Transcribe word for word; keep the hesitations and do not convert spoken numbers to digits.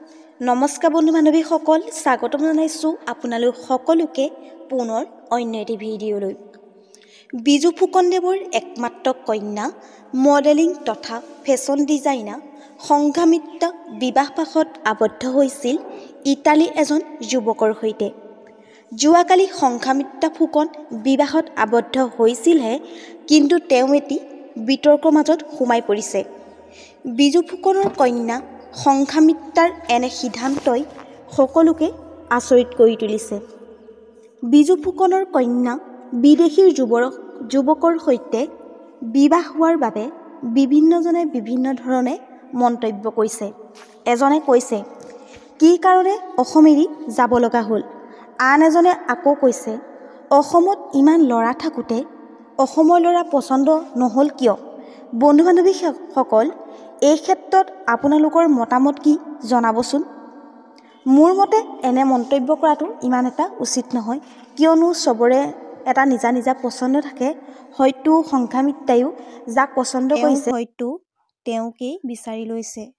নমস্কাৰ বন্ধু বান্ধৱীসকল, স্বাগতম জনাইছোঁ আপোনালোক সকলোকে পুনৰ অন্য এটি ভিডিঅ'লৈ। বিজু ফুকনদেৱৰ একমাত্ৰ কন্যা মডেলিং তথা ফেশ্বন ডিজাইনাৰ সংঘামিত্ৰা বিবাহপাশত আবদ্ধ হৈছিল ইটালী এজন যুৱকৰ সৈতে। যোৱাকালি সংঘামিত্ৰা ফুকন বিবাহত আবদ্ধ হৈছিলহে, কিন্তু তেওঁ এটি বিতৰ্কৰ মাজত সোমাই পৰিছে। বিজু ফুকনৰ কন্যা সংঘামিত্ৰাৰ এনে সিদ্ধান্তই সকলোকে আচৰিত কৰি তুলিছে। বিজু ফুকনৰ কন্যা বিদেশীৰ যুৱক যুৱকৰ সৈতে বিবাহ হোৱাৰ বাবে বিভিন্নজনে বিভিন্ন ধৰণে মন্তব্য কৰিছে। এজনে কৈছে, কি কাৰণে অসম এৰি যাব লগা হ'ল। আন এজনে আকৌ কৈছে, অসমত ইমান ল'ৰা থাকোঁতে অসমৰ ল'ৰা পচন্দ নহ'ল কিয়। বন্ধু বান্ধৱীসকল, এই ক্ষেত্ৰত আপোনালোকৰ মতামত কি জনাবচোন। মোৰ মতে এনে মন্তব্য কৰাটো ইমান এটা উচিত নহয়, কিয়নো চবৰে এটা নিজা নিজা পচন্দ থাকে। হয়তো সংঘামিত্ৰায়ো যাক পচন্দ কৰিছে হয়তো তেওঁকেই বিচাৰি লৈছে।